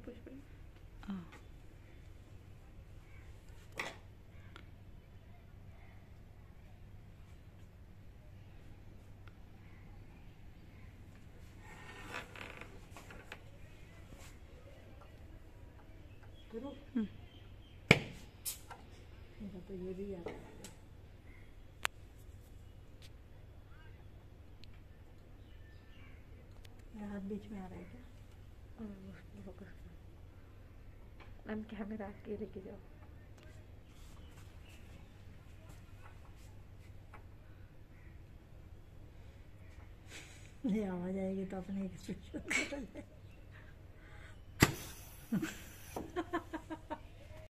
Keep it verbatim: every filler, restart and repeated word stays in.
Push कर। हाँ तो ये भी आता है। मेरा हाथ बीच में आ रहा है क्या? फोकस कर। मैम कैमरा के लेके जाओ। ये आवाज आएगी तो अपने एक स्विच